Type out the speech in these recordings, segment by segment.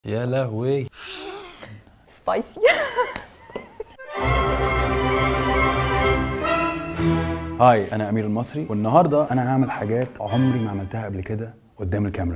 يا لهوي سبايسي. هاي انا امير المصري، والنهارده انا هعمل حاجات عمري ما عملتها قبل كده قدام الكاميرا.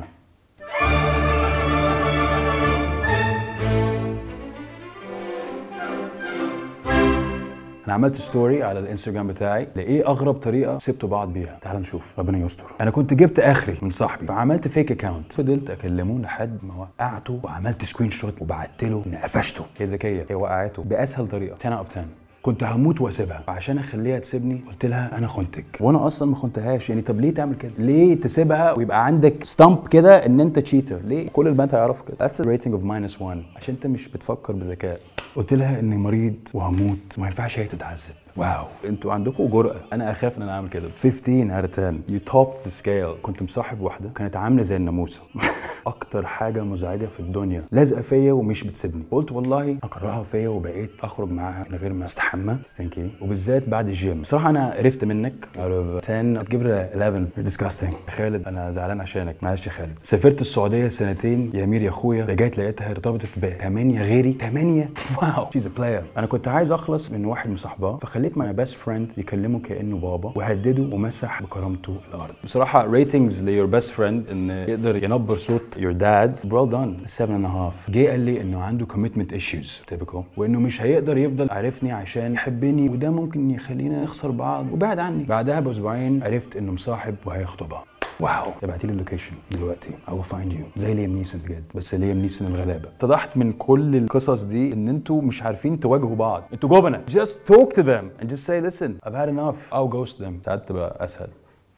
انا عملت ستوري على الانستجرام بتاعي لايه اغرب طريقه سبتوا بعض بيها. تعال نشوف، ربنا يستر. انا كنت جبت اخري من صاحبي فعملت فيك اكاونت، فضلت اكلمه لحد ما وقعته وعملت سكرين شوت وبعت له ان قفشته. هي ذكيه، هي وقعته باسهل طريقه 10 out of 10. كنت هموت واسيبها، وعشان اخليها تسيبني قلت لها انا خنتك، وانا اصلا ما خنتهاش. يعني طب ليه تعمل كده؟ ليه تسيبها ويبقى عندك ستامب كده ان انت تشيتر؟ ليه؟ كل البنات هيعرفوا كده. That's a rating of -1 عشان انت مش بتفكر بذكاء. قلت لها اني مريض وهموت وما ينفعش هي تتعذب. واو، انتوا عندكم جرأة، انا اخاف ان انا اعمل كده. 15 out of 10. You topped the scale. كنت مصاحب واحده كانت عامله زي الناموسه. اكتر حاجه مزعجه في الدنيا، لازقه فيا ومش بتسيبني. قلت والله اكرهها فيا، وبقيت اخرج معاها من غير ما استحمى. ستينكي، وبالذات بعد الجيم. بصراحه انا قرفت منك. out of 10 I'd give it a 11. You're disgusting. خالد انا زعلان عشانك، معلش يا خالد. سافرت السعوديه سنتين يا امير يا اخويا، رجعت لقيتها ارتبطت ب8 غيري. 8؟ واو، she's a player. انا كنت عايز اخلص من واحد مصاحباه، فخليت ماي بيست فريند يكلمه كانه بابا، وهدده ومسح بكرامته الارض. بصراحه ريتنجز ليور بيست فريند ان يقدر ينبر صوت your dad well done 7.5. جه قال لي انه عنده commitment issues typical، وانه مش هيقدر يفضل عارفني عشان يحبني، وده ممكن يخلينا نخسر بعض، وبعد عني. بعدها باسبوعين عرفت انه مصاحب وهيخطبها. واو، ابعتي لي اللوكيشن دلوقتي I will find you. زي ليام نيسون بجد، بس ليام نيسون الغلابه. اتضحت من كل القصص دي ان انتوا مش عارفين تواجهوا بعض، انتوا جبنه. Just talk to them and just say listen I've had enough. I'll ghost them. ساعات تبقى اسهل.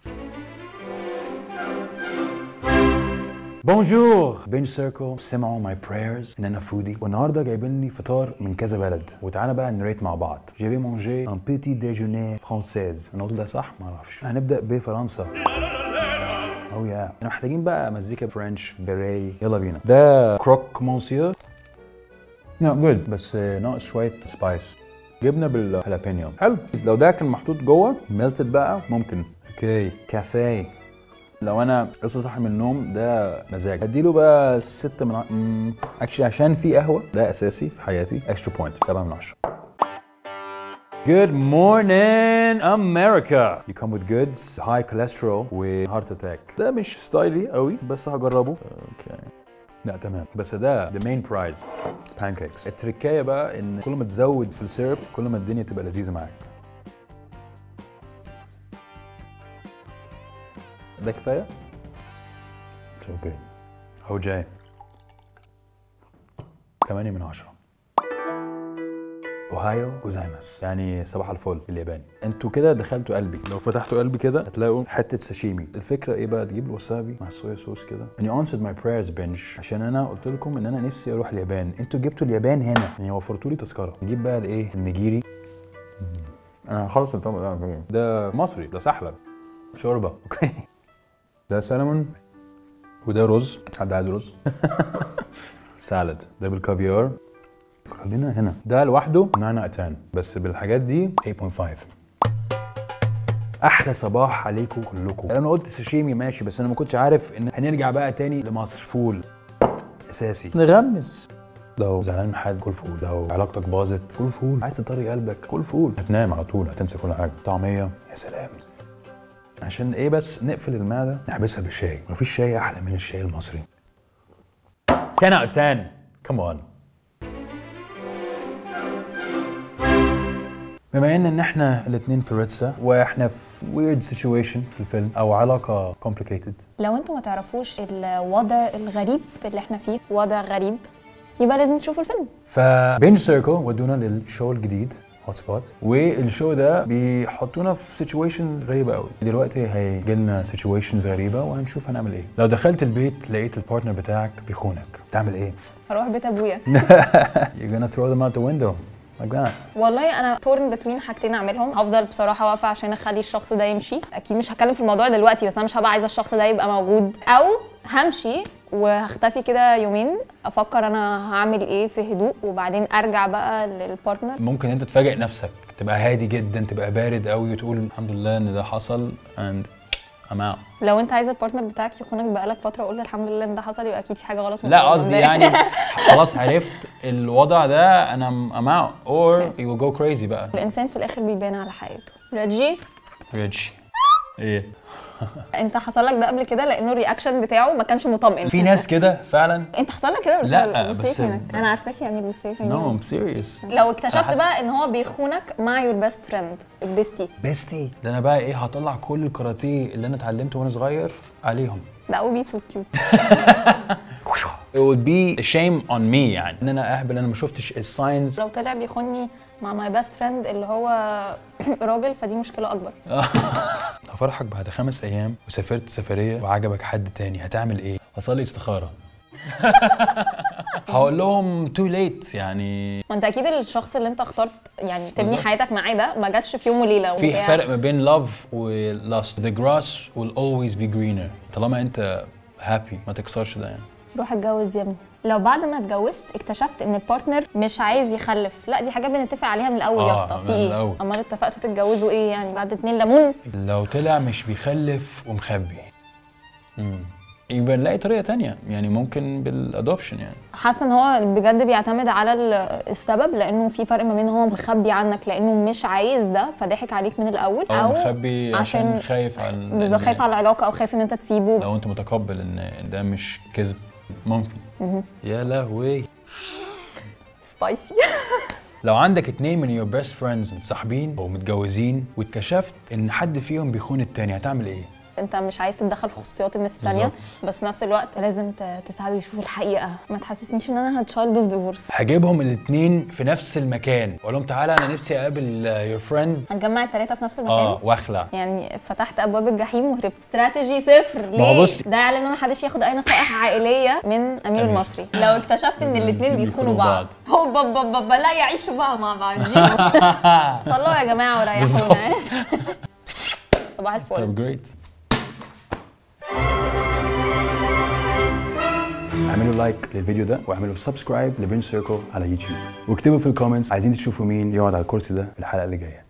بونجور BingeCircle سمعوا ماي برايرز ان انا فودي، والنهارده جايبين لي فطار من كذا بلد، وتعالى بقى نريت مع بعض. جي مانجي ان بيتي ديجوني فرانسيز. انا قلت ده صح؟ ما اعرفش. هنبدا بفرنسا. او يا احنا محتاجين بقى مزيكا فرنش بيري. يلا بينا. ده كروك مونسيور. لا جود، بس ناقص شويه سبايس. جبنه بالهالابينيو. حلو. لو ده كان محطوط جوه ميلتد بقى ممكن. اوكي. كافيه. لو انا لسه صاحي من النوم ده مزاج. اديله بقى 6 من اكشلي عشان في قهوه، ده اساسي في حياتي. اكسترا بوينت 7 من 10. Good morning America. You come with goods, high cholesterol و heart attack. ده مش ستايلي قوي بس هجربه. اوكي. لا تمام، بس ده the main prize pancakes. التركايه بقى ان كل ما تزود في السيرب كل ما الدنيا تبقى لذيذه معاك. ده كفايه؟ اوكي. هو جاي 8 من 10. اوهايو جوزايماس، يعني صباح الفل بالياباني. انتوا كده دخلتوا قلبي. لو فتحتوا قلبي كده هتلاقوا حته ساشيمي. الفكره ايه بقى؟ تجيب الوسابي مع الصويا صوص كده. And you answered my prayers binge عشان انا قلت لكم ان انا نفسي اروح اليابان. انتوا جبتوا اليابان هنا، يعني وفرتوا لي تذكره. نجيب بقى الايه؟ النجيري. انا هخلص الطبق ده مصري، ده سحلب شوربه. اوكي. ده سلمون، وده رز. حد عايز رز؟ سالاد. ده بالكافيار. خلينا هنا. ده لوحده 9 out of 10، بس بالحاجات دي 8.5. احلى صباح عليكم كلكم. انا قلت ساشيمي ماشي، بس انا ما كنتش عارف ان هنرجع بقى تاني لمصر. فول اساسي. نغمس. لو زعلان من حد كل فول، لو علاقتك باظت كل فول، عايز تطري قلبك كل فول، هتنام على طول، هتنسى كل حاجه. طعميه يا سلام. عشان ايه بس؟ نقفل المعده نحبسها بالشاي. مفيش شاي احلى من الشاي المصري. 10 out of 10. come on. بما ان احنا الاثنين في ريتسا، واحنا في weird situation في الفيلم او علاقه complicated. لو انتوا ما تعرفوش الوضع الغريب اللي احنا فيه، وضع غريب، يبقى لازم تشوفوا الفيلم. فBingeCircle ودونا للشو الجديد Hotspot، والشو ده بيحطونا في situations غريبه قوي. دلوقتي هيجي لنا situations غريبه وهنشوف هنعمل ايه. لو دخلت البيت لقيت البارتنر بتاعك بيخونك، تعمل ايه؟ هروح بيت ابويا. You're gonna throw them out the window like that. والله انا تورن بتوين حاجتين اعملهم. هفضل بصراحه واقفه عشان اخلي الشخص ده يمشي. اكيد مش هتكلم في الموضوع دلوقتي، بس انا مش هبقى عايزه الشخص ده يبقى موجود، او همشي وهختفي كده يومين افكر انا هعمل ايه في هدوء، وبعدين ارجع بقى للبارتنر. ممكن انت تفاجئ نفسك، تبقى هادي جدا، تبقى بارد قوي وتقول الحمد لله ان ده حصل and I'm out. لو انت عايز البارتنر بتاعك يخونك بقالك فتره وقلت الحمد لله ان ده حصل، يبقى اكيد في حاجه غلط. لا قصدي يعني خلاص عرفت الوضع ده انا I'm out or you will go crazy بقى. الانسان في الاخر بيبان على حقيقته. ريجي ايه انت حصل لك ده قبل كده؟ لانه الرياكشن بتاعه ما كانش مطمئن. في ناس كده فعلا. انت حصل لك كده ولا لا بس انا عارفاك يا امير بالسيف. No I'm serious. لو اكتشفت بقى ان هو بيخونك مع يور بيست فريند البيستي ده انا بقى ايه هطلع كل الكاراتيه اللي انا اتعلمته وانا صغير عليهم. ده would be so cute. It would be a shame on me يعني ان انا اهبل انا ما شفتش الساينز. لو طلع بيخوني مع ماي بيست فريند اللي هو راجل فدي مشكله اكبر. هفرحك بعد 5 ايام وسافرت سفريه وعجبك حد تاني هتعمل ايه؟ هصلي استخاره. هقول لهم too late يعني. ما انت اكيد الشخص اللي انت اخترت يعني تبني حياتك معاه ده ما جاتش في يوم وليله. في فرق ما بين love و lust. The grass will always be greener. طالما انت happy ما تكسرش ده يعني. روح اتجوز يا ابني. لو بعد ما اتجوزت اكتشفت ان البارتنر مش عايز يخلف، لا دي حاجه بنتفق عليها من الاول يا اسطى. في ايه؟ امال اتفقتوا تتجوزوا ايه يعني بعد 2 ليمون؟ لو طلع مش بيخلف ومخبي يبقى نلاقي طريقه تانية يعني ممكن بالادوبشن يعني. حاسه ان هو بجد بيعتمد على السبب، لانه في فرق ما بين هو مخبي عنك لانه مش عايز ده فضحك عليك من الاول، او مخبي عشان خايف بالظبط خايف على العلاقه او خايف ان انت تسيبه. لو انت متقبل ان ده مش كذب ممكن. يا لهوي سبايسي. لو عندك 2 من your best friends متصاحبين او متجوزين واكتشفت ان حد فيهم بيخون التاني هتعمل ايه؟ انت مش عايز تتدخل في خصوصيات الناس الثانيه بس في نفس الوقت لازم تساعده يشوف الحقيقه. ما تحسسنيش ان انا هتشايلد اوف ديفورس. هجيبهم الاثنين في نفس المكان واقول لهم تعالى انا نفسي اقابل يور فريند. هنجمع ال3 في نفس المكان واخلع يعني. فتحت ابواب الجحيم وهربت. استراتيجي 0. ليه؟ ده يعلم ان ما حدش ياخد اي نصائح عائليه من امير المصري. لو اكتشفت ان الاثنين بيخونوا بعض هوبا لا يعيشوا بقى مع بعض. طلعوا يا جماعه وريحونا. صباح الفل. طب جريت. اعملوا لايك للفيديو ده واعملوا سبسكرايب لبنج سيركل على يوتيوب واكتبوا في الكومنتس عايزين تشوفوا مين يقعد على الكرسي ده في الحلقه اللي جايه.